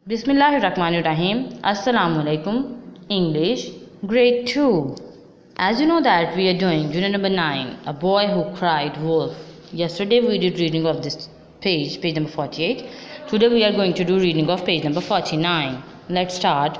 Bismillahirrahmanirrahim. Assalamualaikum. English Grade 2. As you know that we are doing unit number 9, A Boy Who Cried Wolf. Yesterday we did reading of this page number 48. Today we are going to do reading of page number 49. Let's start.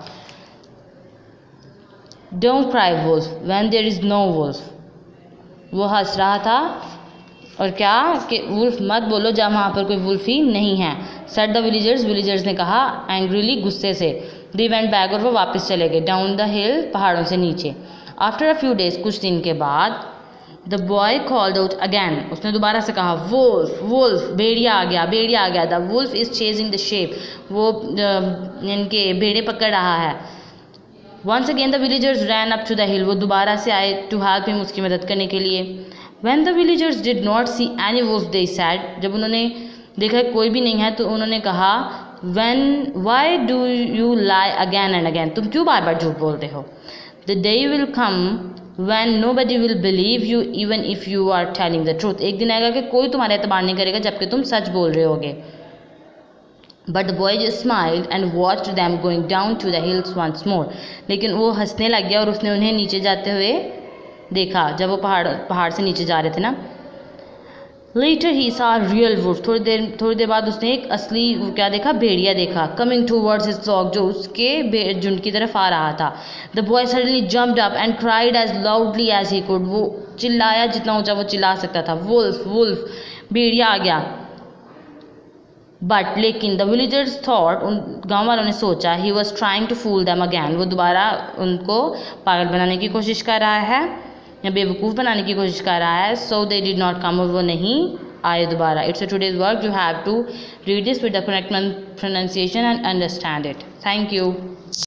Don't cry wolf when there is no wolf. वो हंस रहा था और क्या कि wolf मत बोलो जब वहाँ पर कोई वुल्फ ही नहीं है. सेड द विलेजर्स ने कहा एंग्रीली गुस्से से. दे वेंट बैक और वो वापस चले गए. डाउन द हिल पहाड़ों से नीचे. आफ्टर अ फ्यू डेज कुछ दिन के बाद the boy called out again. उसने दोबारा से कहा वुल्फ वुल्फ भेड़िया आ गया. The wolf is chasing the sheep. वो इनके भेड़े पकड़ रहा है. Once again the villagers ran up to the hill. वो दोबारा से आए टू हेल्प हिम, उसकी मदद करने के लिए. When the villagers did not see any wolf, they said, जब उन्होंने देखा कोई भी नहीं है तो उन्होंने कहा why do you lie again and again? तुम क्यों बार बार झूठ बोलते हो? The day will come when nobody will believe you even if you are telling the truth. एक दिन आएगा कि कोई तुम्हारा एतबार नहीं करेगा जबकि तुम सच बोल रहे होगे. But the boy just smiled and watched them going down to the hills once more. लेकिन वो हंसने लग गया और उसने उन्हें नीचे जाते हुए देखा जब वो पहाड़ से नीचे जा रहे थे ना. लेटर ही सा रियल वुल्फ. थोड़ी देर बाद उसने एक असली क्या देखा, भेड़िया देखा. कमिंग टूवर्ड्स हिज फ्लॉक, जो उसके झुंड की तरफ आ रहा था. The boy suddenly jumped up and cried as loudly as he could. वो चिल्लाया जितना ऊंचा वो चिल्ला सकता था. वुल्फ वुल्फ, भेड़िया आ गया. बट लेकिन द विलेजर्स थॉट, उन गाँव वालों ने सोचा, he was trying to fool them again. वो दोबारा उनको पागल बनाने की कोशिश कर रहा है या बेवकूफ़ बनाने की कोशिश कर रहा है. सो दे डिड नॉट कम, और वो नहीं आए दोबारा. It's a today's work. You have to read this with the correct pronunciation and understand it. Thank you.